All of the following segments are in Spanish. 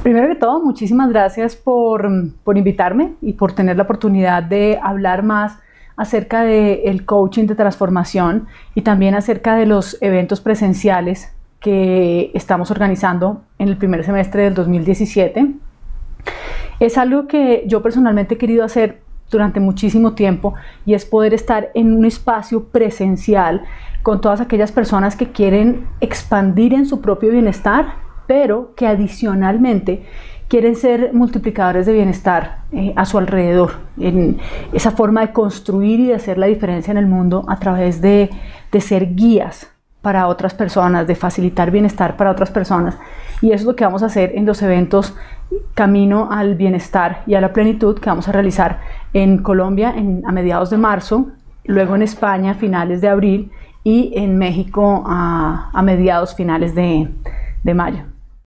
Primero que todo, muchísimas gracias por invitarme y por tener la oportunidad de hablar más acerca del coaching de transformación y también acerca de los eventos presenciales que estamos organizando en el primer semestre del 2017. Es algo que yo personalmente he querido hacer durante muchísimo tiempo y es poder estar en un espacio presencial con todas aquellas personas que quieren expandir en su propio bienestar, pero que adicionalmente quieren ser multiplicadores de bienestar a su alrededor, en esa forma de construir y de hacer la diferencia en el mundo a través de ser guías para otras personas, de facilitar bienestar para otras personas. Y eso es lo que vamos a hacer en los eventos Camino al Bienestar y a la Plenitud que vamos a realizar en Colombia a mediados de marzo, luego en España a finales de abril y en México a mediados finales de mayo.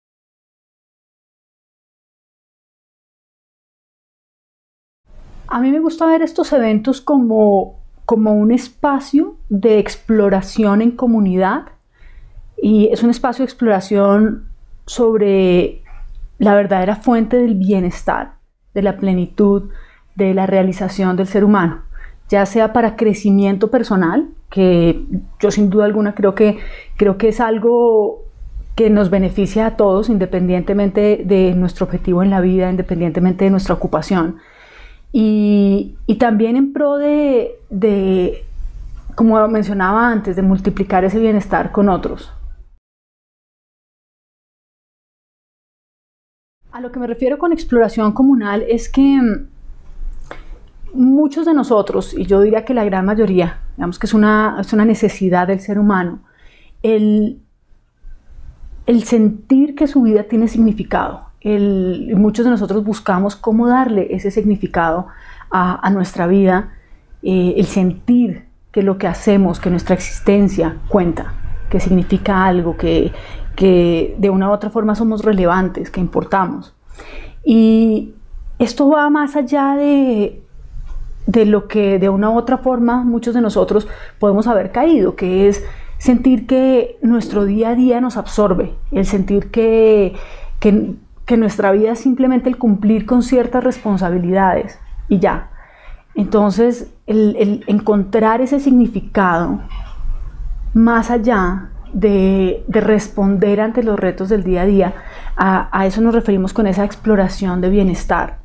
A mí me gusta ver estos eventos como un espacio de exploración en comunidad, y es un espacio de exploración sobre la verdadera fuente del bienestar, de la plenitud, de la realización del ser humano, ya sea para crecimiento personal, que yo sin duda alguna creo que es algo que nos beneficia a todos independientemente de nuestro objetivo en la vida, independientemente de nuestra ocupación. Y también en pro de, como mencionaba antes, de multiplicar ese bienestar con otros. A lo que me refiero con exploración comunal es que muchos de nosotros, y yo diría que la gran mayoría, digamos que es una necesidad del ser humano, el sentir que su vida tiene significado. Muchos de nosotros buscamos cómo darle ese significado a nuestra vida, el sentir que lo que hacemos, que nuestra existencia cuenta, que significa algo, que de una u otra forma somos relevantes, que importamos. Y esto va más allá de lo que de una u otra forma muchos de nosotros podemos haber caído, que es sentir que nuestro día a día nos absorbe, el sentir que nuestra vida es simplemente el cumplir con ciertas responsabilidades y ya. Entonces, el encontrar ese significado más allá de responder ante los retos del día a día, a eso nos referimos con esa exploración de bienestar.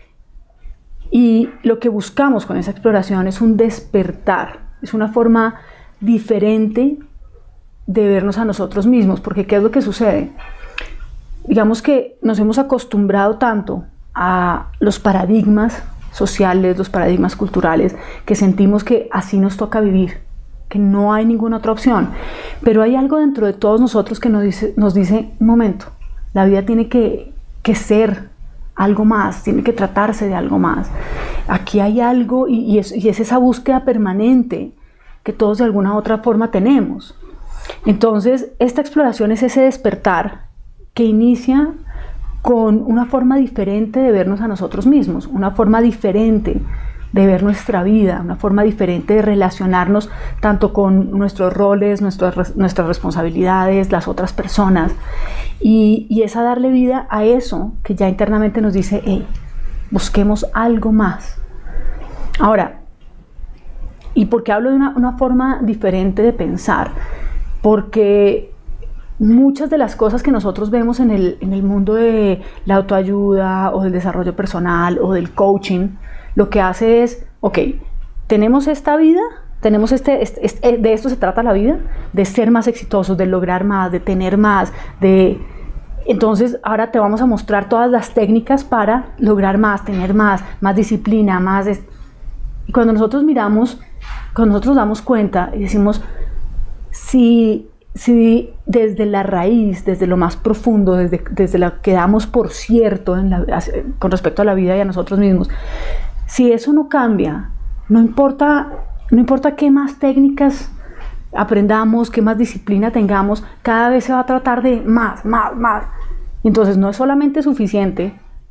Y lo que buscamos con esa exploración es un despertar, es una forma diferente de vernos a nosotros mismos, porque ¿qué es lo que sucede? Digamos que nos hemos acostumbrado tanto a los paradigmas sociales, los paradigmas culturales, que sentimos que así nos toca vivir, que no hay ninguna otra opción. Pero hay algo dentro de todos nosotros que nos dice, un momento, la vida tiene que ser algo más, tiene que tratarse de algo más. Aquí hay algo y es esa búsqueda permanente que todos de alguna u otra forma tenemos. Entonces, esta exploración es ese despertar que inicia con una forma diferente de vernos a nosotros mismos, una forma diferente de ver nuestra vida, una forma diferente de relacionarnos tanto con nuestros roles, nuestras responsabilidades, las otras personas, y es a darle vida a eso que ya internamente nos dice, hey, busquemos algo más. Ahora, ¿y por qué hablo de una forma diferente de pensar? Porque muchas de las cosas que nosotros vemos en el mundo de la autoayuda o del desarrollo personal o del coaching, lo que hace es, ok, tenemos esta vida, tenemos de esto se trata la vida, de ser más exitosos, de lograr más, de tener más, entonces ahora te vamos a mostrar todas las técnicas para lograr más, tener más disciplina, y cuando nosotros miramos, cuando nosotros nos damos cuenta y decimos, si desde la raíz, desde lo más profundo, desde lo que damos por cierto con respecto a la vida y a nosotros mismos, si eso no cambia, no importa qué más técnicas aprendamos, qué más disciplina tengamos, cada vez se va a tratar de más. Entonces no es solamente suficiente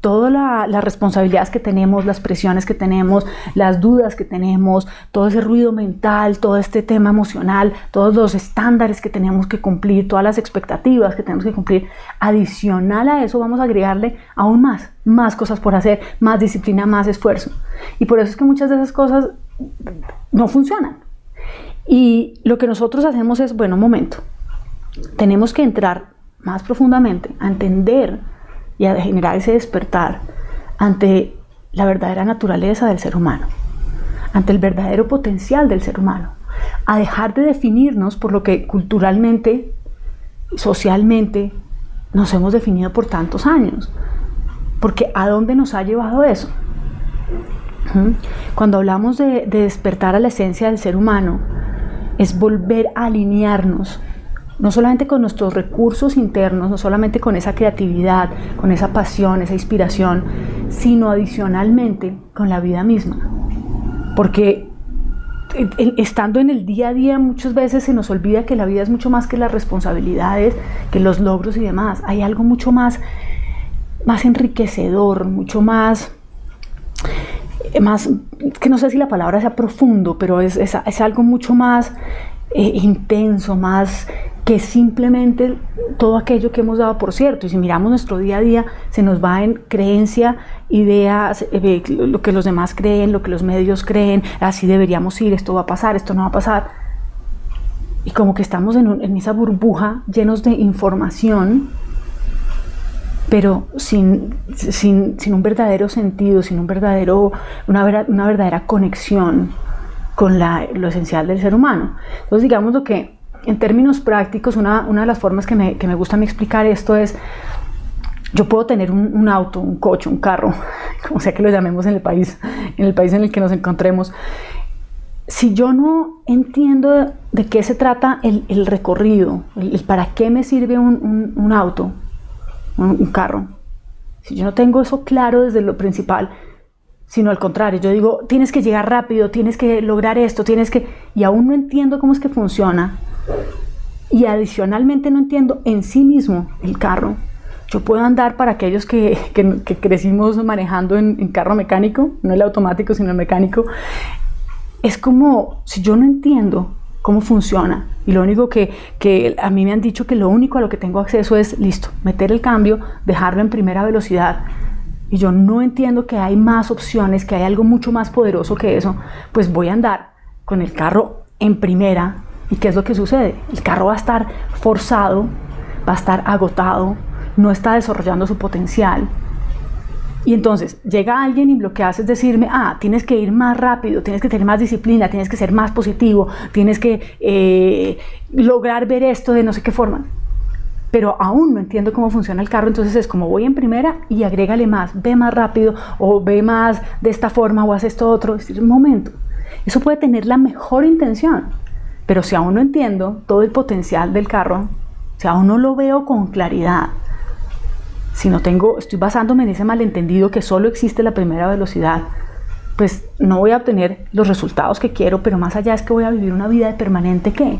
todas las responsabilidades que tenemos, las presiones que tenemos, las dudas que tenemos, todo ese ruido mental, todo este tema emocional, todos los estándares que tenemos que cumplir, todas las expectativas que tenemos que cumplir, adicional a eso vamos a agregarle aún más cosas por hacer, más disciplina, más esfuerzo. Y por eso es que muchas de esas cosas no funcionan. Y lo que nosotros hacemos es, bueno, un momento, tenemos que entrar más profundamente a entender y a generar ese despertar ante la verdadera naturaleza del ser humano, ante el verdadero potencial del ser humano, a dejar de definirnos por lo que culturalmente, socialmente nos hemos definido por tantos años, porque ¿a dónde nos ha llevado eso? Cuando hablamos de despertar a la esencia del ser humano, es volver a alinearnos no solamente con nuestros recursos internos, no solamente con esa creatividad, con esa pasión, esa inspiración, sino adicionalmente con la vida misma. Porque estando en el día a día muchas veces se nos olvida que la vida es mucho más que las responsabilidades, que los logros y demás. Hay algo mucho más enriquecedor, mucho más, que no sé si la palabra sea profundo, pero es algo mucho más intenso, más que simplemente todo aquello que hemos dado por cierto. Y si miramos nuestro día a día, se nos va en creencia, ideas, lo que los demás creen, lo que los medios creen, así deberíamos ir, esto va a pasar, esto no va a pasar. Y como que estamos en esa burbuja llenos de información, pero sin un verdadero sentido, sin una verdadera conexión con lo esencial del ser humano. Entonces, digamos lo que en términos prácticos, una de las formas que me gusta a mí explicar esto es, yo puedo tener un auto, un coche, un carro, como sea que lo llamemos en el país en el que nos encontremos. Si yo no entiendo de qué se trata el recorrido, el para qué me sirve un auto, un carro, si yo no tengo eso claro desde lo principal, sino al contrario, yo digo, tienes que llegar rápido, tienes que lograr esto, y aún no entiendo cómo es que funciona, y adicionalmente no entiendo en sí mismo el carro. Yo puedo andar, para aquellos que crecimos manejando en carro mecánico, no el automático sino el mecánico, es como si yo no entiendo cómo funciona, y lo único que a mí me han dicho que lo único a lo que tengo acceso es, listo, meter el cambio, dejarlo en primera velocidad, y yo no entiendo que hay más opciones, que hay algo mucho más poderoso que eso, pues voy a andar con el carro en primera. ¿Y qué es lo que sucede? El carro va a estar forzado, va a estar agotado, no está desarrollando su potencial. Y entonces llega alguien y lo que hace es decirme, tienes que ir más rápido, tienes que tener más disciplina, tienes que ser más positivo, tienes que lograr ver esto de no sé qué forma. Pero aún no entiendo cómo funciona el carro, entonces es como voy en primera y agrégale más, ve más rápido, o ve más de esta forma, o haz esto otro. Es decir, un momento, eso puede tener la mejor intención, pero si aún no entiendo todo el potencial del carro, si aún no lo veo con claridad, si no estoy basándome en ese malentendido que solo existe la primera velocidad, pues no voy a obtener los resultados que quiero, pero más allá es que voy a vivir una vida de permanente que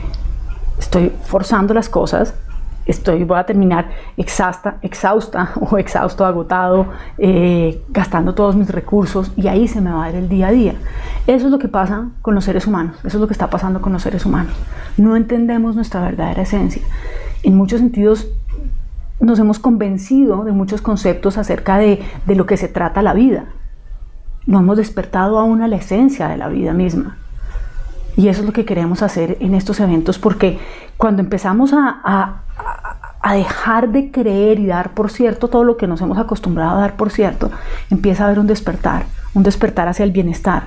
estoy forzando las cosas, voy a terminar exhausta o exhausto, agotado, gastando todos mis recursos, y ahí se me va a ir el día a día. Eso es lo que pasa con los seres humanos, eso es lo que está pasando con los seres humanos. No entendemos nuestra verdadera esencia. En muchos sentidos nos hemos convencido de muchos conceptos acerca de lo que se trata la vida. No hemos despertado aún a la esencia de la vida misma. Y eso es lo que queremos hacer en estos eventos, porque cuando empezamos a dejar de creer y dar por cierto todo lo que nos hemos acostumbrado a dar por cierto, empieza a haber un despertar hacia el bienestar,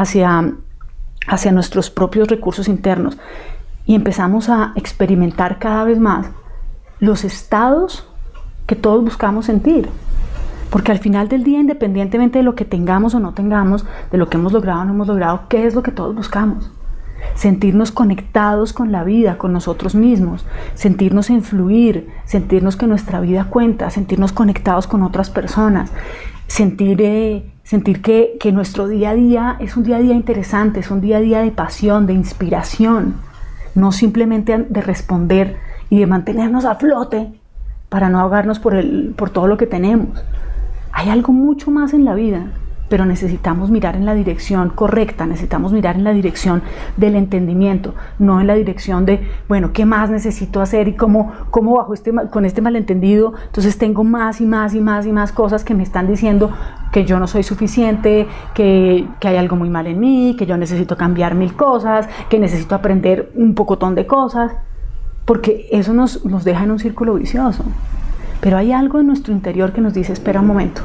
hacia nuestros propios recursos internos, y empezamos a experimentar cada vez más los estados que todos buscamos sentir. Porque al final del día, independientemente de lo que tengamos o no tengamos, de lo que hemos logrado o no hemos logrado, ¿qué es lo que todos buscamos? Sentirnos conectados con la vida, con nosotros mismos, sentirnos en fluir, sentirnos que nuestra vida cuenta, sentirnos conectados con otras personas, sentir que nuestro día a día es un día a día interesante, es un día a día de pasión, de inspiración, no simplemente de responder y de mantenernos a flote para no ahogarnos por todo lo que tenemos, hay algo mucho más en la vida, pero necesitamos mirar en la dirección correcta, necesitamos mirar en la dirección del entendimiento, no en la dirección de, bueno, ¿qué más necesito hacer y cómo bajo con este malentendido? Entonces tengo más y más y más y más cosas que me están diciendo que yo no soy suficiente, que hay algo muy mal en mí, que yo necesito cambiar 1000 cosas, que necesito aprender un pocotón de cosas, porque eso nos deja en un círculo vicioso. Pero hay algo en nuestro interior que nos dice, espera un momento,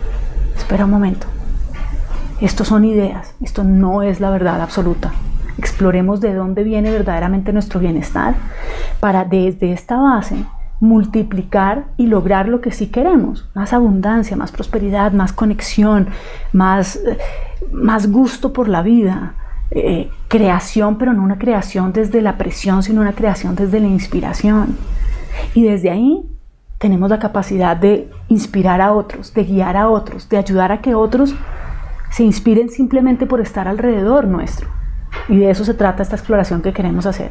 esto son ideas, esto no es la verdad absoluta. Exploremos de dónde viene verdaderamente nuestro bienestar para desde esta base multiplicar y lograr lo que sí queremos, más abundancia, más prosperidad, más conexión, más gusto por la vida, creación, pero no una creación desde la presión, sino una creación desde la inspiración. Y desde ahí tenemos la capacidad de inspirar a otros, de guiar a otros, de ayudar a que otros se inspiren simplemente por estar alrededor nuestro. Y de eso se trata esta exploración que queremos hacer.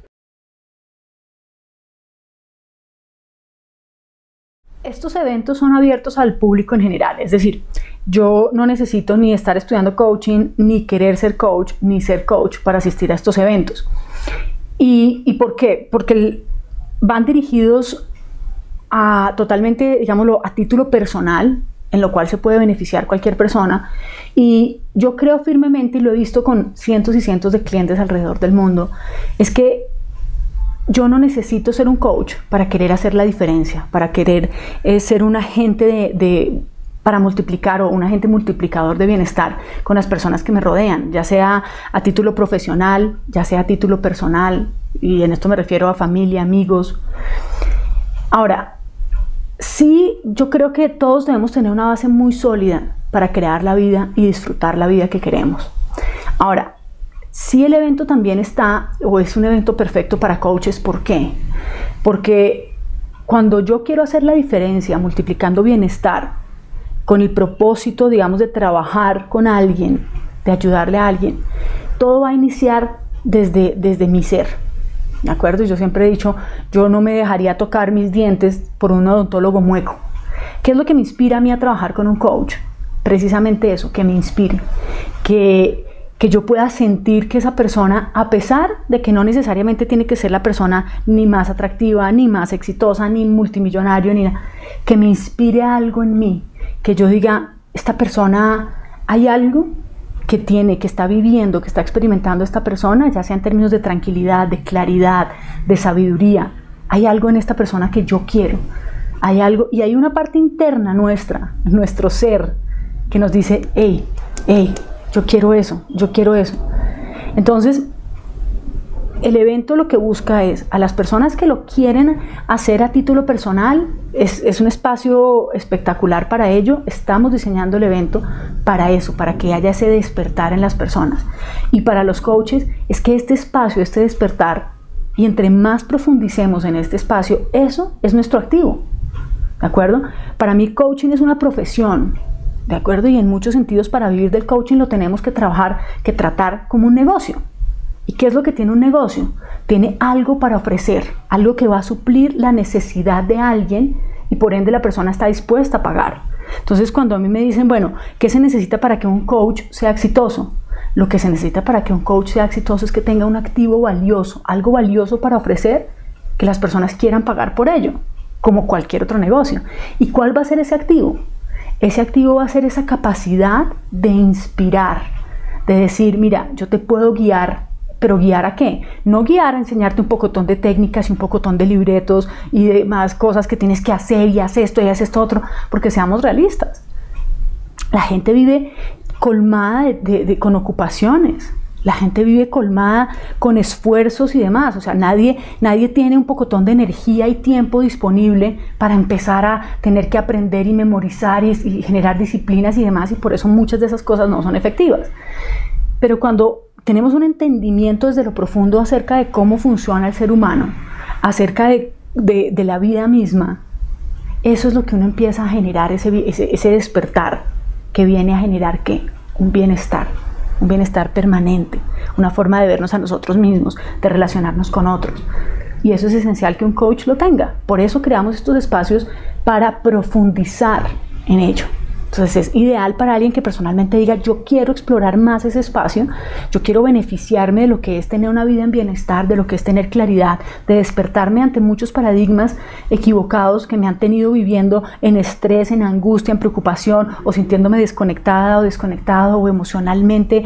Estos eventos son abiertos al público en general, es decir, yo no necesito ni estar estudiando coaching, ni querer ser coach, ni ser coach para asistir a estos eventos. ¿Y por qué? Porque van dirigidos totalmente, digámoslo, a título personal, en lo cual se puede beneficiar cualquier persona, y yo creo firmemente, y lo he visto con cientos y cientos de clientes alrededor del mundo, es que yo no necesito ser un coach para querer hacer la diferencia, para querer ser un agente para multiplicar o un agente multiplicador de bienestar con las personas que me rodean, ya sea a título profesional, ya sea a título personal, y en esto me refiero a familia, amigos. Ahora, sí, yo creo que todos debemos tener una base muy sólida para crear la vida y disfrutar la vida que queremos. Ahora, sí, el evento también está, o es un evento perfecto para coaches. ¿Por qué? Porque cuando yo quiero hacer la diferencia multiplicando bienestar con el propósito, digamos, de trabajar con alguien, de ayudarle a alguien, todo va a iniciar desde mi ser. ¿De acuerdo? Yo siempre he dicho, yo no me dejaría tocar mis dientes por un odontólogo mueco. ¿Qué es lo que me inspira a mí a trabajar con un coach? Precisamente eso, que me inspire, que yo pueda sentir que esa persona, a pesar de que no necesariamente tiene que ser la persona ni más atractiva, ni más exitosa, ni multimillonario, ni nada, que me inspire algo en mí, que yo diga, esta persona, hay algo que está viviendo, que está experimentando esta persona, ya sea en términos de tranquilidad, de claridad, de sabiduría. Hay algo en esta persona que yo quiero. Hay algo, y hay una parte interna nuestra, nuestro ser, que nos dice, hey, yo quiero eso, yo quiero eso. Entonces, el evento lo que busca es a las personas que lo quieren hacer a título personal, es un espacio espectacular para ello. Estamos diseñando el evento para eso, para que haya ese despertar en las personas. Y para los coaches es que este espacio, este despertar, y entre más profundicemos en este espacio, eso es nuestro activo. ¿De acuerdo? Para mí coaching es una profesión. ¿De acuerdo? Y en muchos sentidos para vivir del coaching lo tenemos que tratar como un negocio. ¿Y qué es lo que tiene un negocio? Tiene algo para ofrecer, algo que va a suplir la necesidad de alguien y por ende la persona está dispuesta a pagar. Entonces cuando a mí me dicen, bueno, ¿qué se necesita para que un coach sea exitoso? Lo que se necesita para que un coach sea exitoso es que tenga un activo valioso, algo valioso para ofrecer, que las personas quieran pagar por ello, como cualquier otro negocio. ¿Y cuál va a ser ese activo? Ese activo va a ser esa capacidad de inspirar, de decir, mira, yo te puedo guiar. ¿Pero guiar a qué? No guiar a enseñarte un pocotón de técnicas y un pocotón de libretos y demás cosas que tienes que hacer y haz esto y haz esto otro, porque seamos realistas. La gente vive colmada con ocupaciones, la gente vive colmada con esfuerzos y demás. O sea, nadie tiene un pocotón de energía y tiempo disponible para empezar a tener que aprender y memorizar y generar disciplinas y demás, y por eso muchas de esas cosas no son efectivas. Pero cuando tenemos un entendimiento desde lo profundo acerca de cómo funciona el ser humano, acerca de la vida misma, eso es lo que uno empieza a generar, ese despertar que viene a generar ¿qué? Un bienestar permanente, una forma de vernos a nosotros mismos, de relacionarnos con otros. Y eso es esencial que un coach lo tenga. Por eso creamos estos espacios para profundizar en ello. Entonces es ideal para alguien que personalmente diga, yo quiero explorar más ese espacio, yo quiero beneficiarme de lo que es tener una vida en bienestar, de lo que es tener claridad, de despertarme ante muchos paradigmas equivocados que me han tenido viviendo en estrés, en angustia, en preocupación, o sintiéndome desconectada o desconectado, o emocionalmente,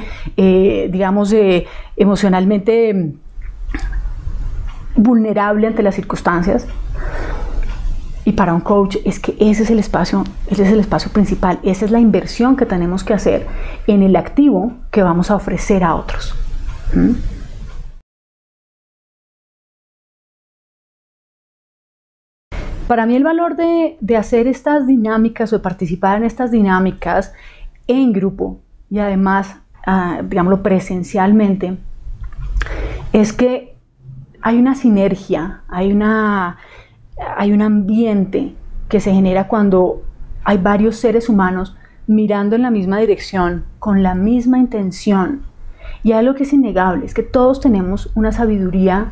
emocionalmente vulnerable ante las circunstancias. Y para un coach es que ese es el espacio principal, esa es la inversión que tenemos que hacer en el activo que vamos a ofrecer a otros. Para mí el valor de hacer estas dinámicas o de participar en estas dinámicas en grupo y además, digámoslo, presencialmente, es que hay una sinergia, hay un ambiente que se genera cuando hay varios seres humanos mirando en la misma dirección, con la misma intención. Y algo que es innegable es que todos tenemos una sabiduría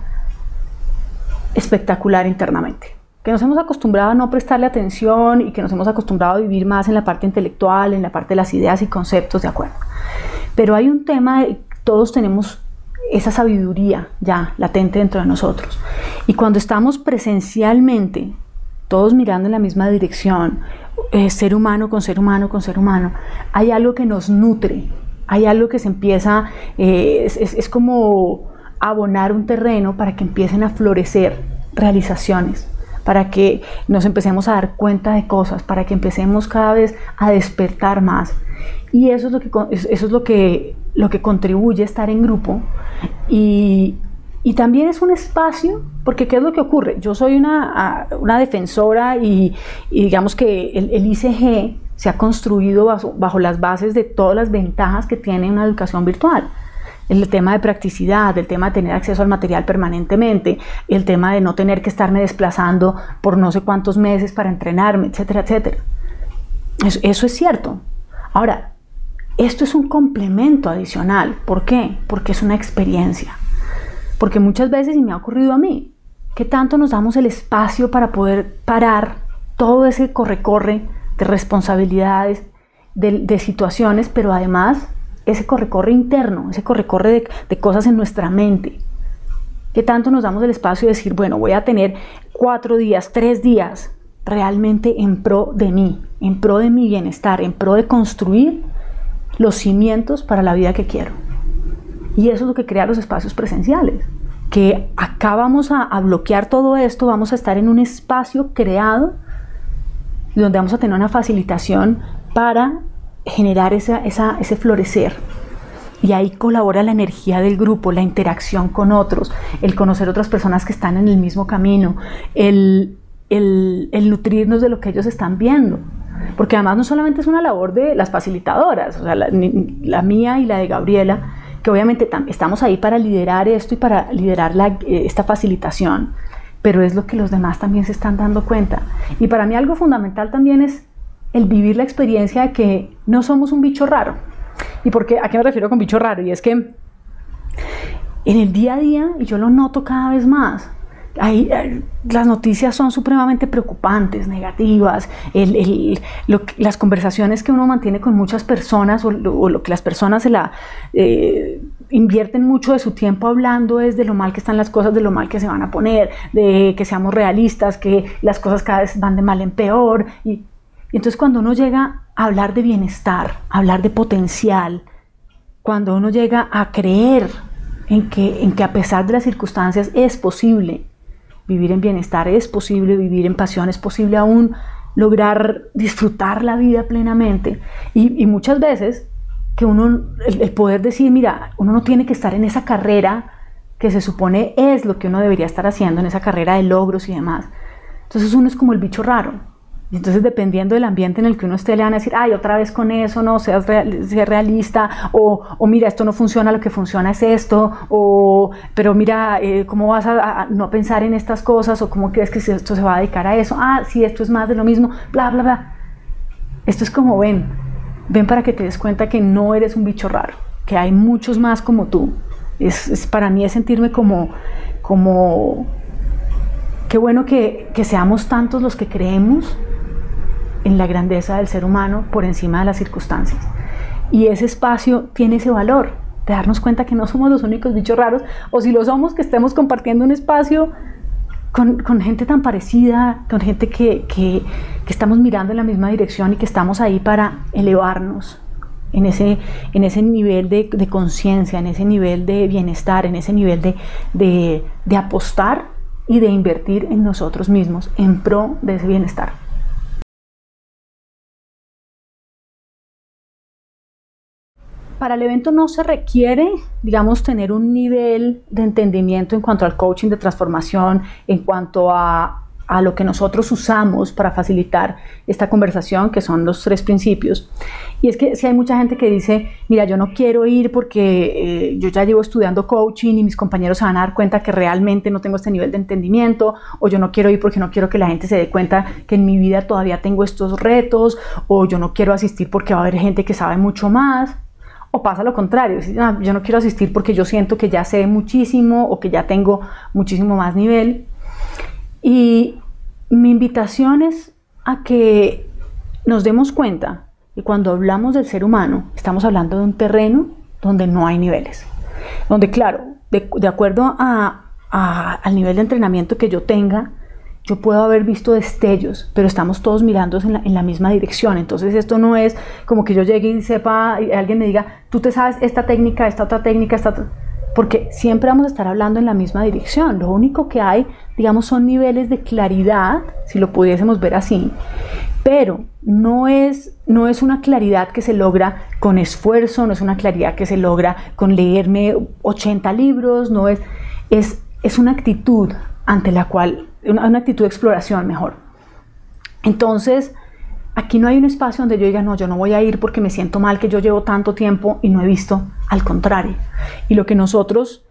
espectacular internamente, que nos hemos acostumbrado a no prestarle atención y que nos hemos acostumbrado a vivir más en la parte intelectual, en la parte de las ideas y conceptos, de acuerdo. Pero hay un tema, todos tenemos esa sabiduría ya latente dentro de nosotros. Y cuando estamos presencialmente, todos mirando en la misma dirección, ser humano con ser humano con ser humano, hay algo que nos nutre, hay algo que se empieza, es como abonar un terreno para que empiecen a florecer realizaciones, para que nos empecemos a dar cuenta de cosas, para que empecemos cada vez a despertar más. Y eso es lo que contribuye a estar en grupo. Y también es un espacio, porque ¿qué es lo que ocurre? Yo soy una defensora y digamos que el ICG se ha construido bajo las bases de todas las ventajas que tiene una educación virtual. El tema de practicidad, el tema de tener acceso al material permanentemente, el tema de no tener que estarme desplazando por no sé cuántos meses para entrenarme, etcétera, etcétera. Eso es cierto. Ahora, esto es un complemento adicional. ¿Por qué? Porque es una experiencia. Porque muchas veces, y me ha ocurrido a mí, que tanto nos damos el espacio para poder parar todo ese corre-corre de responsabilidades, de situaciones, pero además ese corre-corre interno, ese corre-corre de cosas en nuestra mente. Que tanto nos damos el espacio de decir, bueno, voy a tener 4 días, 3 días realmente en pro de mí, en pro de mi bienestar, en pro de construir los cimientos para la vida que quiero. Y eso es lo que crea los espacios presenciales, que acá vamos a bloquear todo esto, vamos a estar en un espacio creado donde vamos a tener una facilitación para generar ese florecer. Y ahí colabora la energía del grupo, la interacción con otros, el conocer otras personas que están en el mismo camino, el nutrirnos de lo que ellos están viendo. Porque además no solamente es una labor de las facilitadoras, o sea, la mía y la de Gabriela, que obviamente estamos ahí para liderar esto y para liderar esta facilitación, pero es lo que los demás también se están dando cuenta. Y para mí algo fundamental también es el vivir la experiencia de que no somos un bicho raro. ¿Y por qué? ¿A qué me refiero con bicho raro? Y es que en el día a día, y yo lo noto cada vez más, las noticias son supremamente preocupantes, negativas, las conversaciones que uno mantiene con muchas personas o lo que las personas invierten mucho de su tiempo hablando es de lo mal que están las cosas, de lo mal que se van a poner, de que seamos realistas, que las cosas cada vez van de mal en peor. Y entonces cuando uno llega a hablar de bienestar, a hablar de potencial, cuando uno llega a creer en que a pesar de las circunstancias es posible vivir en bienestar, es posible vivir en pasión, es posible aún lograr disfrutar la vida plenamente. Y muchas veces que el poder decir, mira, uno no tiene que estar en esa carrera que se supone es lo que uno debería estar haciendo, en esa carrera de logros y demás. Entonces uno es como el bicho raro. Y entonces dependiendo del ambiente en el que uno esté, le van a decir, ay, otra vez con eso, no, seas realista, o mira, esto no funciona, lo que funciona es esto, pero mira, ¿cómo vas a no pensar en estas cosas? ¿O cómo crees que esto se va a dedicar a eso? Ah, sí, esto es más de lo mismo, bla, bla, bla. Esto es como ven para que te des cuenta que no eres un bicho raro, que hay muchos más como tú. Para mí es sentirme como qué bueno que seamos tantos los que creemos en la grandeza del ser humano por encima de las circunstancias. Y ese espacio tiene ese valor, de darnos cuenta que no somos los únicos bichos raros, o si lo somos, que estemos compartiendo un espacio con gente tan parecida, con gente que estamos mirando en la misma dirección y que estamos ahí para elevarnos en ese nivel de conciencia, en ese nivel de bienestar, en ese nivel de apostar y de invertir en nosotros mismos en pro de ese bienestar. Para el evento no se requiere, digamos, tener un nivel de entendimiento en cuanto al coaching de transformación, en cuanto a lo que nosotros usamos para facilitar esta conversación, que son los 3 principios. Y es que si hay mucha gente que dice, mira, yo no quiero ir porque yo ya llevo estudiando coaching y mis compañeros se van a dar cuenta que realmente no tengo este nivel de entendimiento, o yo no quiero ir porque no quiero que la gente se dé cuenta que en mi vida todavía tengo estos retos, o yo no quiero asistir porque va a haber gente que sabe mucho más. O pasa lo contrario, yo no quiero asistir porque yo siento que ya sé muchísimo o que ya tengo muchísimo más nivel. Y mi invitación es a que nos demos cuenta que cuando hablamos del ser humano, estamos hablando de un terreno donde no hay niveles. Donde, claro, de acuerdo al nivel de entrenamiento que yo tenga, yo puedo haber visto destellos, pero estamos todos mirando en la misma dirección. Entonces esto no es como que yo llegue y sepa, y alguien me diga, tú te sabes esta técnica, esta otra técnica, esta otra, porque siempre vamos a estar hablando en la misma dirección. Lo único que hay, digamos, son niveles de claridad, si lo pudiésemos ver así, pero no es una claridad que se logra con esfuerzo, no es una claridad que se logra con leerme 80 libros, no es una actitud ante la cual, una actitud de exploración mejor. Entonces, aquí no hay un espacio donde yo diga, no, yo no voy a ir porque me siento mal, que yo llevo tanto tiempo y no he visto. Al contrario. Y lo que nosotros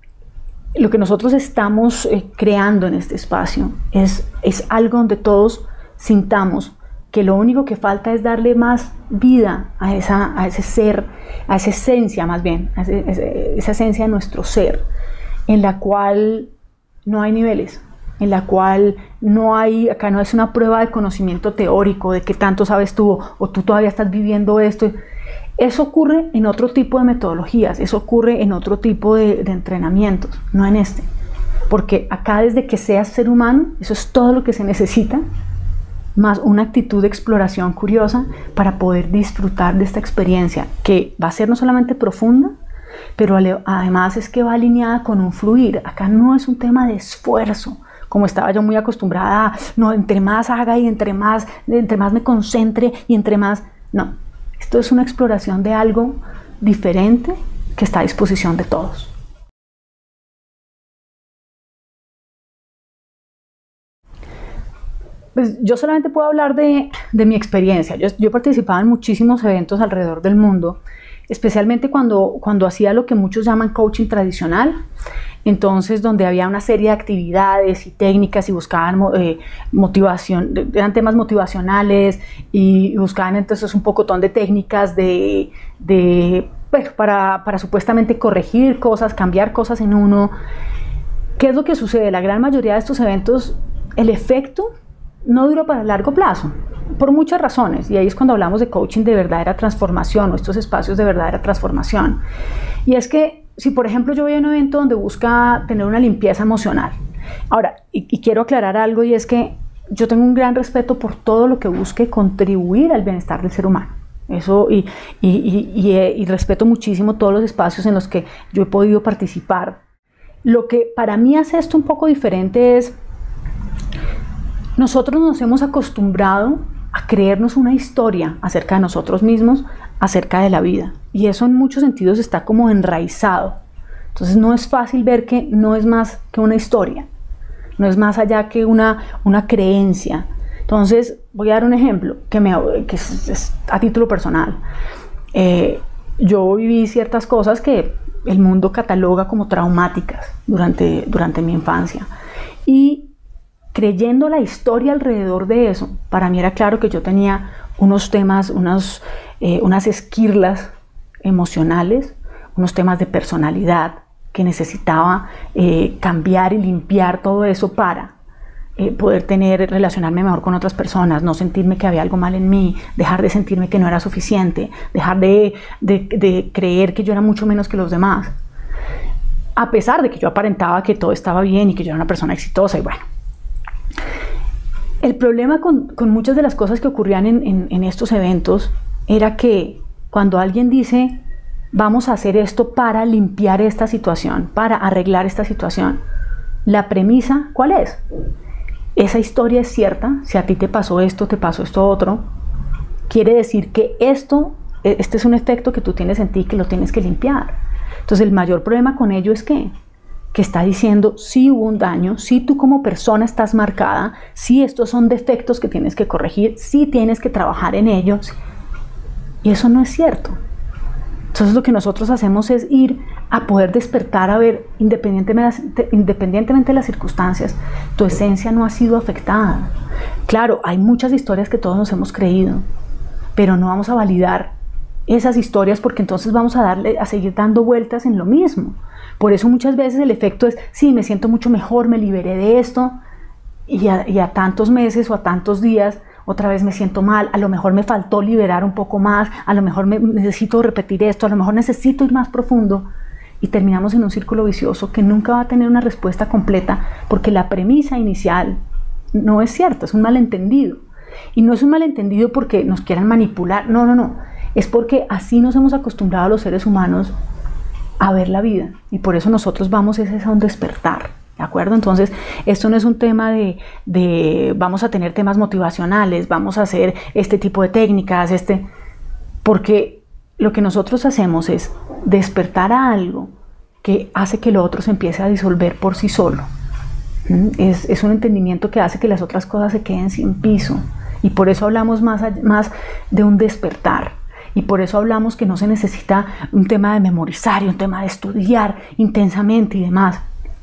estamos creando en este espacio es algo donde todos sintamos que lo único que falta es darle más vida a ese ser, a esa esencia más bien, a esa esencia de nuestro ser, en la cual no hay niveles, en la cual acá no es una prueba de conocimiento teórico, de qué tanto sabes tú, o tú todavía estás viviendo esto. Eso ocurre en otro tipo de metodologías, eso ocurre en otro tipo de entrenamientos, no en este. Porque acá, desde que seas ser humano, eso es todo lo que se necesita, más una actitud de exploración curiosa para poder disfrutar de esta experiencia, que va a ser no solamente profunda, pero además es que va alineada con un fluir. Acá no es un tema de esfuerzo, como estaba yo muy acostumbrada, no, entre más haga y entre más me concentre y entre más, no, esto es una exploración de algo diferente que está a disposición de todos. Pues yo solamente puedo hablar de mi experiencia. Yo he participado en muchísimos eventos alrededor del mundo, especialmente cuando hacía lo que muchos llaman coaching tradicional, entonces donde había una serie de actividades y técnicas y buscaban motivación, eran temas motivacionales y buscaban entonces un pocotón de técnicas bueno, para supuestamente corregir cosas, cambiar cosas en uno. ¿Qué es lo que sucede? La gran mayoría de estos eventos, el efecto no dura para el largo plazo, por muchas razones, y ahí es cuando hablamos de coaching de verdadera transformación, o estos espacios de verdadera transformación. Y es que, si por ejemplo yo voy a un evento donde busca tener una limpieza emocional, ahora, y quiero aclarar algo, y es que yo tengo un gran respeto por todo lo que busque contribuir al bienestar del ser humano. Eso, y respeto muchísimo todos los espacios en los que yo he podido participar. Lo que para mí hace esto un poco diferente es, nosotros nos hemos acostumbrado a creernos una historia acerca de nosotros mismos, acerca de la vida. Y eso en muchos sentidos está como enraizado. Entonces no es fácil ver que no es más que una historia, no es más allá que una creencia. Entonces voy a dar un ejemplo que es a título personal. Yo viví ciertas cosas que el mundo cataloga como traumáticas durante mi infancia. Y creyendo la historia alrededor de eso, para mí era claro que yo tenía unos temas, unas esquirlas emocionales, unos temas de personalidad que necesitaba cambiar y limpiar todo eso para poder relacionarme mejor con otras personas, no sentirme que había algo mal en mí, dejar de sentirme que no era suficiente, dejar de creer que yo era mucho menos que los demás, a pesar de que yo aparentaba que todo estaba bien y que yo era una persona exitosa. Y bueno, el problema con muchas de las cosas que ocurrían en estos eventos era que cuando alguien dice vamos a hacer esto para limpiar esta situación, para arreglar esta situación, la premisa, ¿cuál es? Esa historia es cierta, si a ti te pasó esto otro, quiere decir que este es un efecto que tú tienes en ti que lo tienes que limpiar. Entonces el mayor problema con ello es que está diciendo sí hubo un daño, sí tú como persona estás marcada, sí estos son defectos que tienes que corregir, sí tienes que trabajar en ellos, y eso no es cierto. Entonces lo que nosotros hacemos es ir a poder despertar a ver, independientemente de las circunstancias, tu esencia no ha sido afectada. Claro, hay muchas historias que todos nos hemos creído, pero no vamos a validar esas historias porque entonces vamos a seguir dando vueltas en lo mismo. Por eso muchas veces el efecto es, sí, me siento mucho mejor, me liberé de esto, y a tantos meses o a tantos días otra vez me siento mal, a lo mejor me faltó liberar un poco más, a lo mejor necesito repetir esto, a lo mejor necesito ir más profundo, y terminamos en un círculo vicioso que nunca va a tener una respuesta completa porque la premisa inicial no es cierta, es un malentendido. Y no es un malentendido porque nos quieran manipular, no, es porque así nos hemos acostumbrado a los seres humanos a ver la vida, y por eso nosotros vamos a un despertar. ¿De acuerdo? Entonces, esto no es un tema de vamos a tener temas motivacionales, vamos a hacer este tipo de técnicas, porque lo que nosotros hacemos es despertar a algo que hace que lo otro se empiece a disolver por sí solo. Es un entendimiento que hace que las otras cosas se queden sin piso, y por eso hablamos más de un despertar. Y por eso hablamos que no se necesita un tema de memorizar y un tema de estudiar intensamente y demás.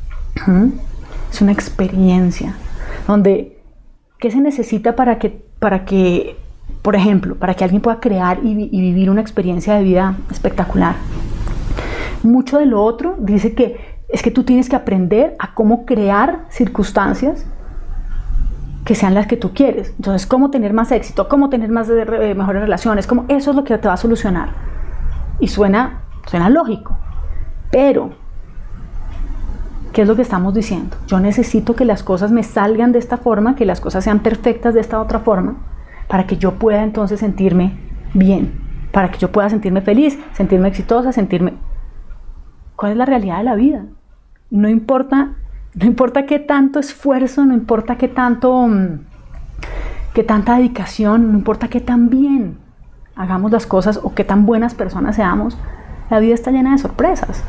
Es una experiencia donde ¿qué se necesita para que, por ejemplo, para que alguien pueda crear y vivir una experiencia de vida espectacular? Mucho de lo otro dice que es que tú tienes que aprender a cómo crear circunstancias que sean las que tú quieres. Entonces, cómo tener más éxito, cómo tener mejores relaciones, eso es lo que te va a solucionar. Y suena lógico, pero ¿qué es lo que estamos diciendo? Yo necesito que las cosas me salgan de esta forma, que las cosas sean perfectas de esta otra forma, para que yo pueda entonces sentirme bien, para que yo pueda sentirme feliz, sentirme exitosa, ¿Cuál es la realidad de la vida? No importa qué tanto esfuerzo, no importa qué tanta dedicación, no importa qué tan bien hagamos las cosas o qué tan buenas personas seamos, la vida está llena de sorpresas.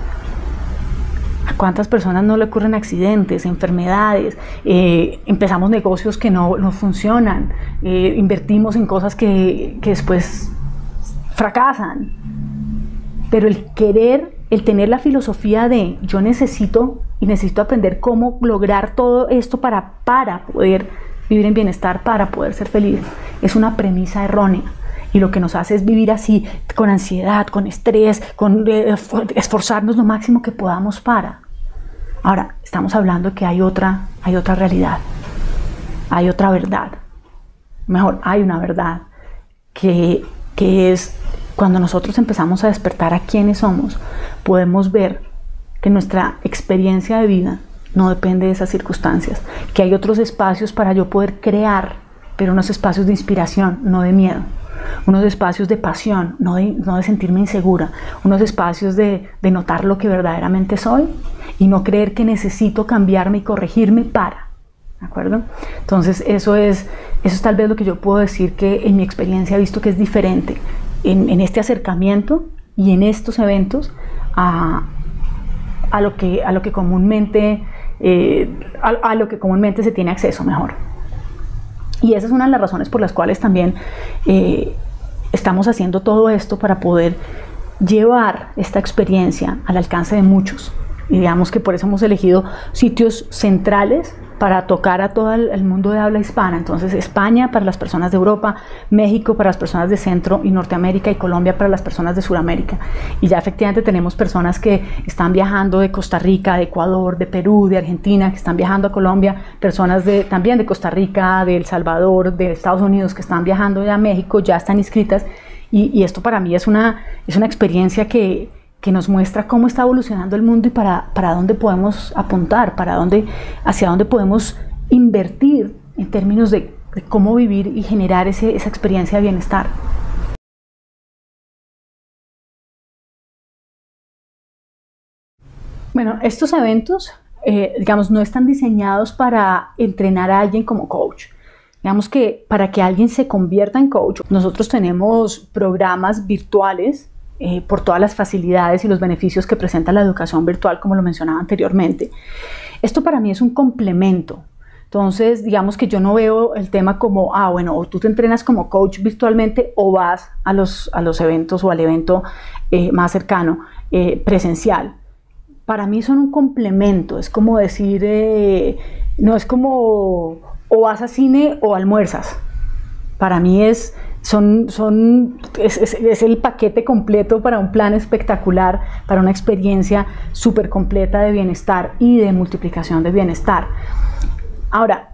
¿A cuántas personas no le ocurren accidentes, enfermedades? Empezamos negocios que no funcionan, invertimos en cosas que después fracasan. Pero el tener la filosofía de yo necesito aprender cómo lograr todo esto para poder vivir en bienestar, para poder ser feliz, es una premisa errónea. Y lo que nos hace es vivir así, con ansiedad, con estrés, con esforzarnos lo máximo que podamos para. Ahora, estamos hablando de que hay otra realidad, hay otra verdad. Mejor, hay una verdad que es cuando nosotros empezamos a despertar a quiénes somos, podemos ver que nuestra experiencia de vida no depende de esas circunstancias, que hay otros espacios para yo poder crear, pero unos espacios de inspiración, no de miedo. Unos espacios de pasión, no de sentirme insegura, unos espacios de notar lo que verdaderamente soy y no creer que necesito cambiarme y corregirme para, ¿de acuerdo? Entonces eso es tal vez lo que yo puedo decir que en mi experiencia he visto que es diferente en este acercamiento y en estos eventos a lo que comúnmente se tiene acceso mejor. Y esa es una de las razones por las cuales también estamos haciendo todo esto, para poder llevar esta experiencia al alcance de muchos. Y digamos que por eso hemos elegido sitios centrales para tocar a todo el mundo de habla hispana. Entonces España para las personas de Europa, México para las personas de Centro y Norteamérica y Colombia para las personas de Sudamérica. Y ya efectivamente tenemos personas que están viajando de Costa Rica, de Ecuador, de Perú, de Argentina, que están viajando a Colombia, personas también de Costa Rica, de El Salvador, de Estados Unidos que están viajando ya a México, ya están inscritas. Y esto para mí es una experiencia que nos muestra cómo está evolucionando el mundo y para dónde podemos apuntar, hacia dónde podemos invertir en términos de cómo vivir y generar esa experiencia de bienestar. Bueno, estos eventos, digamos, no están diseñados para entrenar a alguien como coach. Digamos que para que alguien se convierta en coach, nosotros tenemos programas virtuales por todas las facilidades y los beneficios que presenta la educación virtual, como lo mencionaba anteriormente. Esto para mí es un complemento. Entonces, digamos que yo no veo el tema como, bueno, o tú te entrenas como coach virtualmente o vas a los eventos o al evento más cercano, presencial. Para mí son un complemento, es como decir, no es como o vas a cine o almuerzas. Para mí es el paquete completo para un plan espectacular, para una experiencia súper completa de bienestar y de multiplicación de bienestar. Ahora,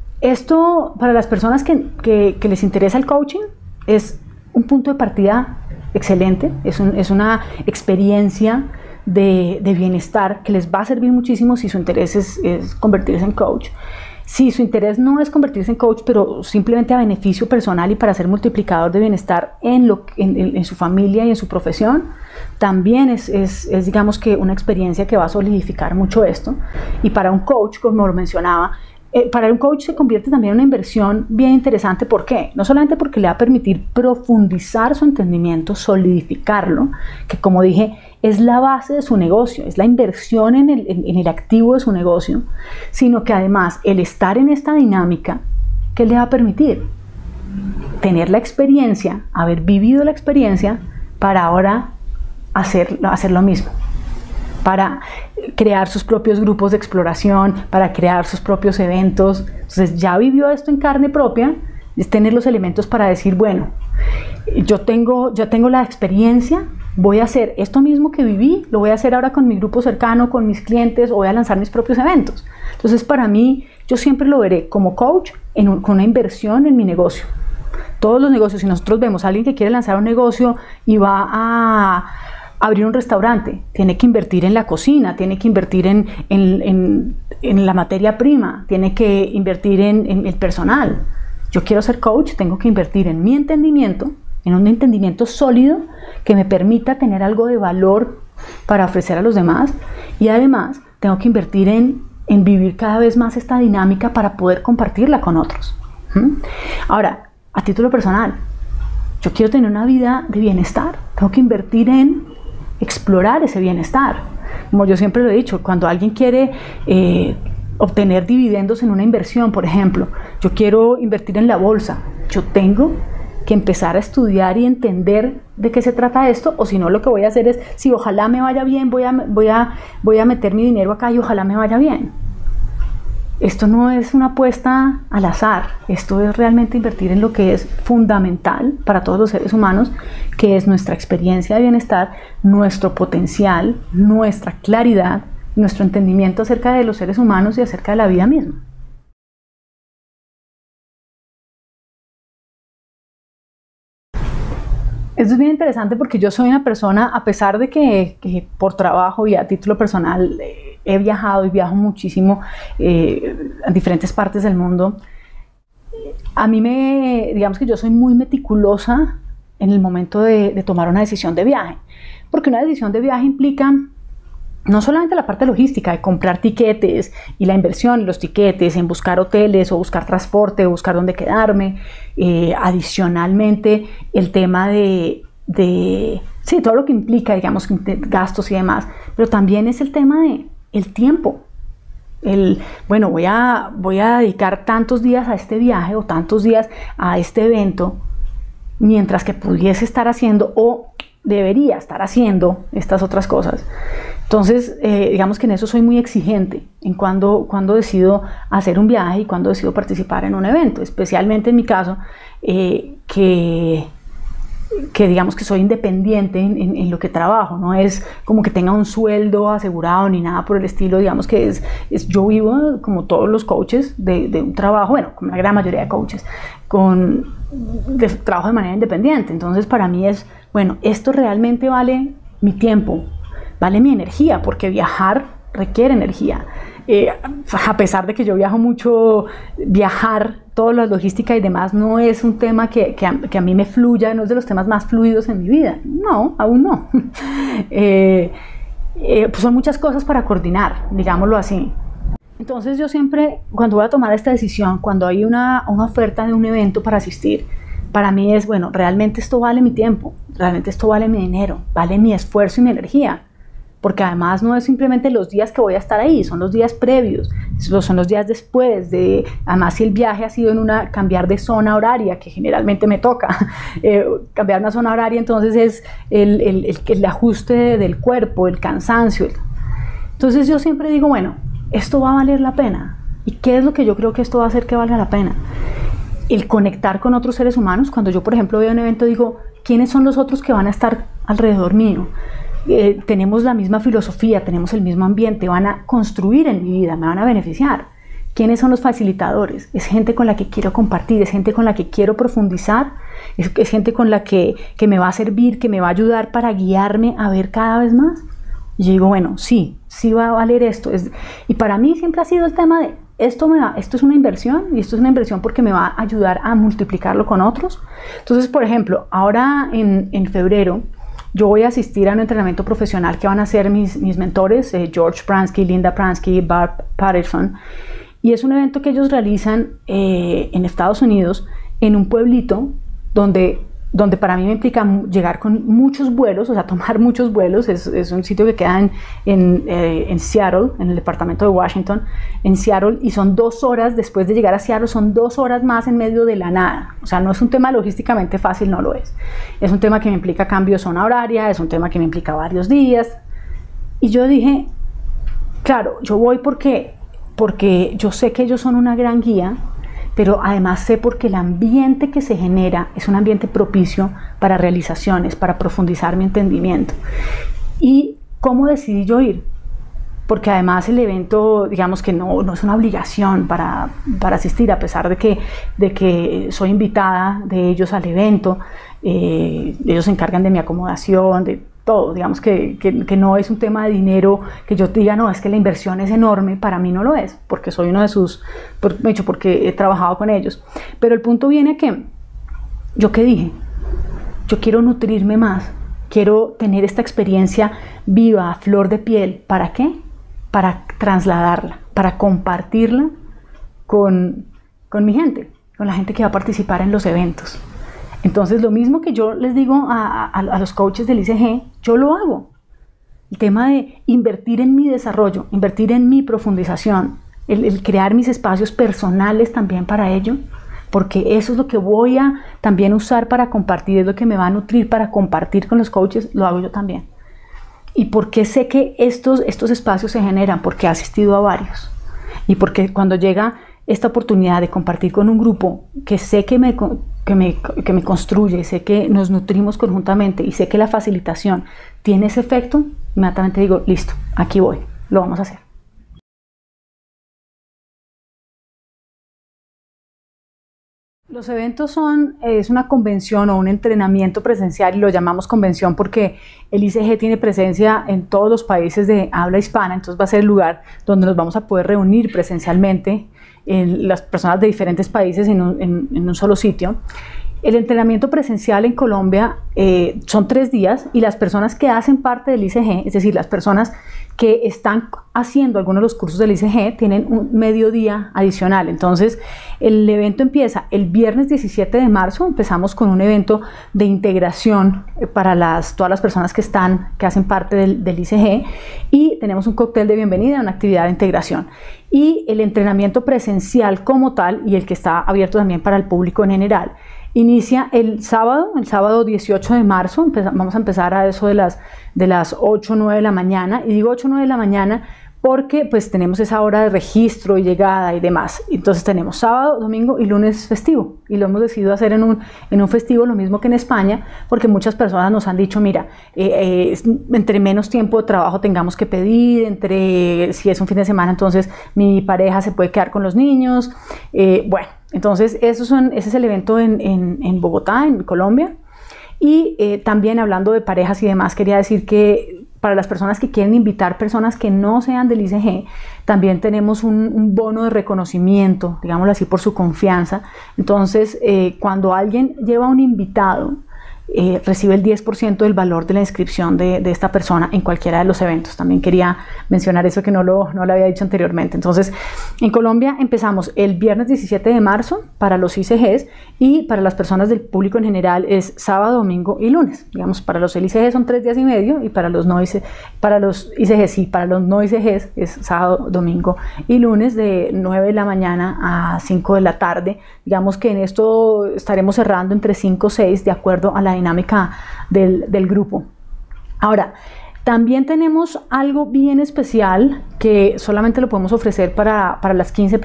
esto para las personas que les interesa el coaching es un punto de partida excelente, es una experiencia de bienestar que les va a servir muchísimo si su interés es convertirse en coach. Si su interés no es convertirse en coach, pero simplemente a beneficio personal y para ser multiplicador de bienestar en su familia y en su profesión, también es digamos que una experiencia que va a solidificar mucho esto. Y para un coach, como lo mencionaba, para un coach se convierte también en una inversión bien interesante. ¿Por qué? No solamente porque le va a permitir profundizar su entendimiento, solidificarlo, que como dije, es la base de su negocio, es la inversión en el activo de su negocio, sino que además el estar en esta dinámica, ¿qué le va a permitir? Tener la experiencia, haber vivido la experiencia para ahora hacer lo mismo, para crear sus propios grupos de exploración, para crear sus propios eventos. Entonces ya vivió esto en carne propia, es tener los elementos para decir, bueno, yo tengo la experiencia, voy a hacer esto mismo que viví, lo voy a hacer ahora con mi grupo cercano, con mis clientes, o voy a lanzar mis propios eventos. Entonces para mí, yo siempre lo veré como coach con una inversión en mi negocio. Todos los negocios, si nosotros vemos a alguien que quiere lanzar un negocio y va a abrir un restaurante, tiene que invertir en la cocina, tiene que invertir en la materia prima, tiene que invertir en el personal. Yo quiero ser coach, tengo que invertir en mi entendimiento, en un entendimiento sólido que me permita tener algo de valor para ofrecer a los demás, y además tengo que invertir en vivir cada vez más esta dinámica para poder compartirla con otros. Ahora, a título personal, yo quiero tener una vida de bienestar, tengo que invertir en explorar ese bienestar. Como yo siempre lo he dicho, cuando alguien quiere obtener dividendos en una inversión, por ejemplo, yo quiero invertir en la bolsa, yo tengo que empezar a estudiar y entender de qué se trata esto, o si no, lo que voy a hacer es, si ojalá me vaya bien, voy a meter mi dinero acá y ojalá me vaya bien. Esto no es una apuesta al azar, esto es realmente invertir en lo que es fundamental para todos los seres humanos, que es nuestra experiencia de bienestar, nuestro potencial, nuestra claridad, nuestro entendimiento acerca de los seres humanos y acerca de la vida misma. Esto es bien interesante porque yo soy una persona, a pesar de que por trabajo y a título personal he viajado y viajo muchísimo a diferentes partes del mundo, digamos que yo soy muy meticulosa en el momento de tomar una decisión de viaje, porque una decisión de viaje implica no solamente la parte logística de comprar tiquetes y la inversión en los tiquetes, en buscar hoteles o buscar transporte o buscar dónde quedarme, adicionalmente el tema de todo lo que implica, digamos, gastos y demás, pero también es el tema de el tiempo. Bueno, voy a dedicar tantos días a este viaje o tantos días a este evento, mientras que pudiese estar haciendo o debería estar haciendo estas otras cosas. Entonces, digamos que en eso soy muy exigente, en cuando decido hacer un viaje y cuando decido participar en un evento, especialmente en mi caso, que digamos que soy independiente en lo que trabajo, no es como que tenga un sueldo asegurado ni nada por el estilo, digamos que yo vivo como todos los coaches de un trabajo, bueno, como la gran mayoría de coaches, trabajo de manera independiente. Entonces para mí es, bueno, esto realmente vale mi tiempo, vale mi energía, porque viajar requiere energía. A pesar de que yo viajo mucho, viajar, toda la logística y demás no es un tema que a mí me fluya, no es de los temas más fluidos en mi vida. No, aún no. Pues son muchas cosas para coordinar, digámoslo así. Entonces yo siempre, cuando voy a tomar esta decisión, cuando hay una oferta de un evento para asistir, para mí es, bueno, realmente esto vale mi tiempo, realmente esto vale mi dinero, vale mi esfuerzo y mi energía. Porque además no es simplemente los días que voy a estar ahí, son los días previos, son los días después, además si el viaje ha sido cambiar de zona horaria, que generalmente me toca, cambiar una zona horaria, entonces es el ajuste del cuerpo, el cansancio. Entonces yo siempre digo, bueno, esto va a valer la pena. ¿Y qué es lo que yo creo que esto va a hacer que valga la pena? El conectar con otros seres humanos. Cuando yo, por ejemplo, veo un evento, digo, ¿quiénes son los otros que van a estar alrededor mío? Tenemos la misma filosofía, tenemos el mismo ambiente, van a construir en mi vida, me van a beneficiar. ¿Quiénes son los facilitadores? Es gente con la que quiero compartir, es gente con la que quiero profundizar, es gente con la que me va a servir, que me va a ayudar para guiarme a ver cada vez más. Y yo digo, bueno, sí va a valer esto. Y para mí siempre ha sido el tema de, esto es una inversión, y esto es una inversión porque me va a ayudar a multiplicarlo con otros. Entonces, por ejemplo, ahora en febrero, yo voy a asistir a un entrenamiento profesional que van a hacer mis mentores, George Pransky, Linda Pransky, Barb Patterson, y es un evento que ellos realizan en Estados Unidos, en un pueblito donde para mí me implica llegar con muchos vuelos, o sea, tomar muchos vuelos. Es un sitio que queda en Seattle, en el departamento de Washington, en Seattle, y son 2 horas, después de llegar a Seattle, son 2 horas más en medio de la nada. O sea, no es un tema logísticamente fácil, no lo es. Es un tema que me implica cambio de zona horaria, es un tema que me implica varios días. Y yo dije, claro, yo voy porque yo sé que ellos son una gran guía, pero además sé porque el ambiente que se genera es un ambiente propicio para realizaciones, para profundizar mi entendimiento. ¿Y cómo decidí yo ir? Porque además el evento, digamos que no es una obligación para asistir, a pesar de que soy invitada de ellos al evento. Ellos se encargan de mi acomodación, de todo, digamos que no es un tema de dinero que yo te diga, no, es que la inversión es enorme. Para mí no lo es, porque soy uno de porque he trabajado con ellos. Pero el punto viene que, ¿yo qué dije? Yo quiero nutrirme más, quiero tener esta experiencia viva, a flor de piel. ¿Para qué? Para trasladarla, para compartirla con mi gente, con la gente que va a participar en los eventos. Entonces, lo mismo que yo les digo a los coaches del ICG, yo lo hago. El tema de invertir en mi desarrollo, invertir en mi profundización, el crear mis espacios personales también para ello, porque eso es lo que voy a también usar para compartir, es lo que me va a nutrir para compartir con los coaches, lo hago yo también. ¿Y por qué sé que estos espacios se generan? Porque he asistido a varios. Y porque cuando llega esta oportunidad de compartir con un grupo que sé que me construye, sé que nos nutrimos conjuntamente y sé que la facilitación tiene ese efecto, inmediatamente digo, listo, aquí voy, lo vamos a hacer. Los eventos es una convención o un entrenamiento presencial, y lo llamamos convención porque el ICG tiene presencia en todos los países de habla hispana, entonces va a ser el lugar donde nos vamos a poder reunir presencialmente las personas de diferentes países en un solo sitio. El entrenamiento presencial en Colombia son 3 días, y las personas que hacen parte del ICG, es decir, las personas que están haciendo algunos de los cursos del ICG, tienen un mediodía adicional. Entonces, el evento empieza el viernes 17 de marzo, empezamos con un evento de integración para todas las personas que hacen parte del ICG, y tenemos un cóctel de bienvenida, una actividad de integración. Y el entrenamiento presencial como tal, y el que está abierto también para el público en general, Inicia el sábado 18 de marzo, vamos a empezar a eso de las 8 o 9 de la mañana, y digo 8 o 9 de la mañana porque pues tenemos esa hora de registro y llegada y demás. Entonces tenemos sábado, domingo y lunes festivo, y lo hemos decidido hacer en un festivo, lo mismo que en España, porque muchas personas nos han dicho, mira, entre menos tiempo de trabajo tengamos que pedir, si es un fin de semana, entonces mi pareja se puede quedar con los niños, bueno, entonces ese es el evento en Bogotá, en Colombia. Y también hablando de parejas y demás, quería decir que para las personas que quieren invitar personas que no sean del ICG, también tenemos un bono de reconocimiento, digámoslo así, por su confianza. Entonces, cuando alguien lleva un invitado, recibe el 10% del valor de la inscripción de esta persona en cualquiera de los eventos. También quería mencionar eso que no lo había dicho anteriormente. Entonces, en Colombia empezamos el viernes 17 de marzo para los ICGs, y para las personas del público en general es sábado, domingo y lunes. Digamos, para los ICG son 3 días y medio, y para los ICGs sí, para los no ICGs es sábado, domingo y lunes de 9 de la mañana a 5 de la tarde. Digamos que en esto estaremos cerrando entre 5 o 6 de acuerdo a la dinámica del grupo. Ahora, también tenemos algo bien especial que solamente lo podemos ofrecer para las 15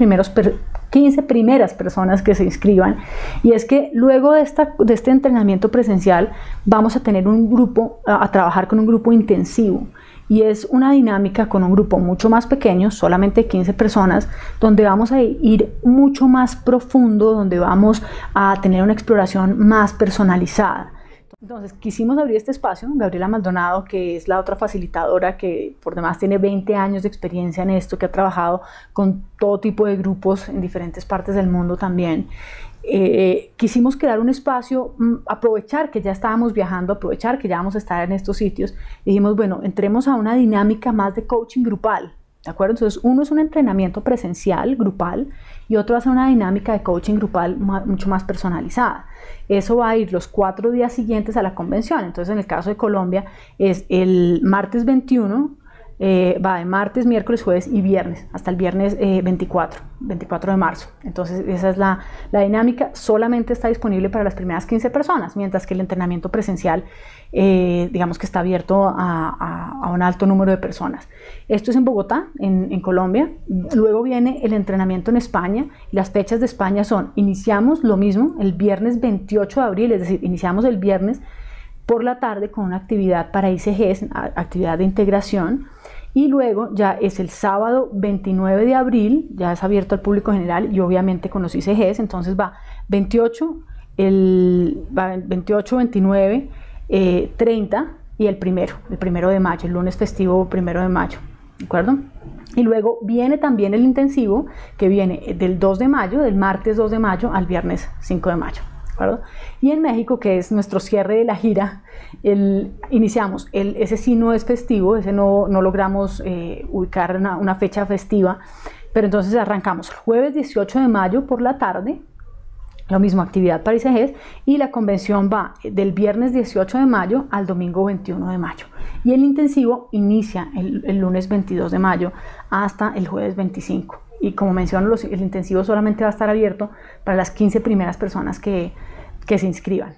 primeras personas que se inscriban, y es que luego de este entrenamiento presencial vamos a tener a trabajar con un grupo intensivo, y es una dinámica con un grupo mucho más pequeño, solamente 15 personas, donde vamos a ir mucho más profundo, donde vamos a tener una exploración más personalizada. Entonces quisimos abrir este espacio. Gabriela Maldonado, que es la otra facilitadora que por demás tiene 20 años de experiencia en esto, que ha trabajado con todo tipo de grupos en diferentes partes del mundo también, quisimos crear un espacio, aprovechar que ya estábamos viajando, aprovechar que ya vamos a estar en estos sitios, y dijimos, bueno, entremos a una dinámica más de coaching grupal, ¿de acuerdo? Entonces uno es un entrenamiento presencial, grupal, y otro va a ser una dinámica de coaching grupal mucho más personalizada. Eso va a ir los 4 días siguientes a la convención. Entonces, en el caso de Colombia, es el martes 21, va de martes, miércoles, jueves y viernes, hasta el viernes 24 de marzo. Entonces, esa es la dinámica. Solamente está disponible para las primeras 15 personas, mientras que el entrenamiento presencial, digamos que está abierto a un alto número de personas. Esto es en Bogotá, en Colombia. Luego viene el entrenamiento en España. Las fechas de España iniciamos lo mismo el viernes 28 de abril, es decir, iniciamos el viernes por la tarde con una actividad para ICGs, actividad de integración, y luego ya es el sábado 29 de abril, ya es abierto al público general y obviamente con los ICGs. Entonces va 28, 29, 30 y el primero de mayo, el lunes festivo 1 de mayo, ¿de acuerdo? Y luego viene también el intensivo, que viene del 2 de mayo, del martes 2 de mayo al viernes 5 de mayo. Y en México, que es nuestro cierre de la gira, iniciamos, ese sí no es festivo, ese no logramos ubicar una fecha festiva, pero entonces arrancamos el jueves 18 de mayo por la tarde, lo mismo, actividad para ICGs, y la convención va del viernes 18 de mayo al domingo 21 de mayo. Y el intensivo inicia el lunes 22 de mayo hasta el jueves 25. Y como menciono, el intensivo solamente va a estar abierto para las 15 primeras personas que se inscriban.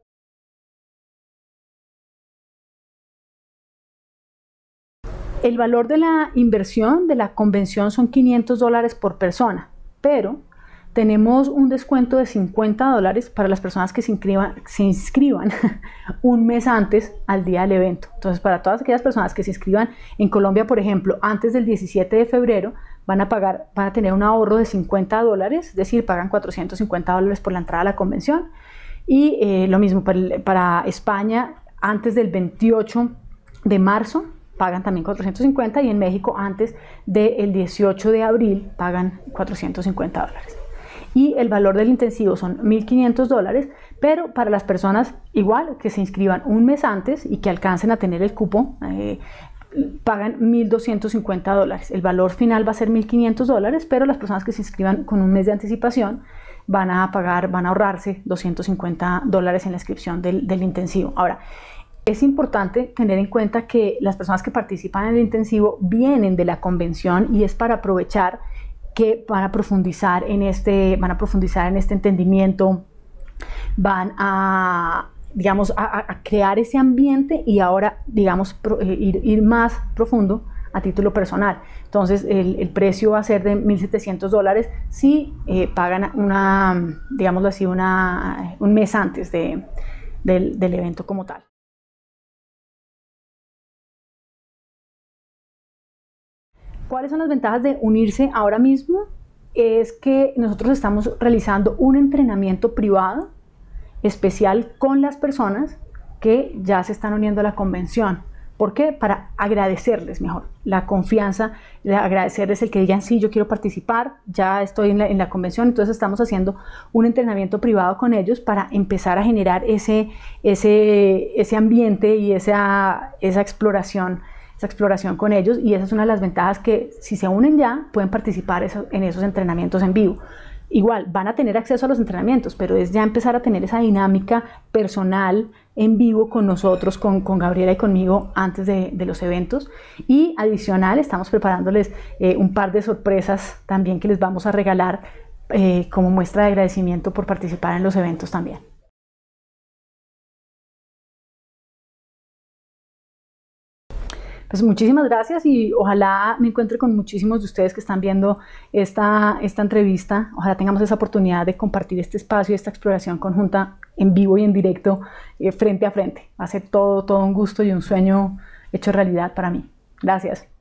El valor de la inversión de la convención son $500 por persona, pero tenemos un descuento de $50 para las personas que se inscriban un mes antes al día del evento. Entonces, para todas aquellas personas que se inscriban en Colombia, por ejemplo, antes del 17 de febrero, van a tener un ahorro de $50, es decir, pagan $450 por la entrada a la convención. Y lo mismo para España, antes del 28 de marzo pagan también $450, y en México antes del 18 de abril pagan $450. Y el valor del intensivo son $1.500, pero para las personas igual que se inscriban un mes antes y que alcancen a tener el cupo, pagan $1.250. El valor final va a ser $1.500, pero las personas que se inscriban con un mes de anticipación van a ahorrarse $250 en la inscripción del intensivo. Ahora, es importante tener en cuenta que las personas que participan en el intensivo vienen de la convención, y es para aprovechar que van a profundizar en este entendimiento van a, digamos, a crear ese ambiente y ahora, digamos, ir más profundo a título personal. Entonces el precio va a ser de $1,700 si pagan digámoslo así, un mes antes del evento como tal. ¿Cuáles son las ventajas de unirse ahora mismo? Es que nosotros estamos realizando un entrenamiento privado especial con las personas que ya se están uniendo a la convención. ¿Por qué? Para agradecerles mejor la confianza, agradecerles el que digan, sí, yo quiero participar, ya estoy en la convención. Entonces estamos haciendo un entrenamiento privado con ellos para empezar a generar ese ambiente y esa exploración con ellos, y esa es una de las ventajas, que si se unen ya pueden participar en esos entrenamientos en vivo. Igual van a tener acceso a los entrenamientos, pero es ya empezar a tener esa dinámica personal en vivo con nosotros, con Gabriela y conmigo antes de los eventos. Y adicional, estamos preparándoles un par de sorpresas también que les vamos a regalar como muestra de agradecimiento por participar en los eventos también. Pues muchísimas gracias y ojalá me encuentre con muchísimos de ustedes que están viendo esta entrevista. Ojalá tengamos esa oportunidad de compartir este espacio, esta exploración conjunta en vivo y en directo, frente a frente. Va a ser todo un gusto y un sueño hecho realidad para mí. Gracias.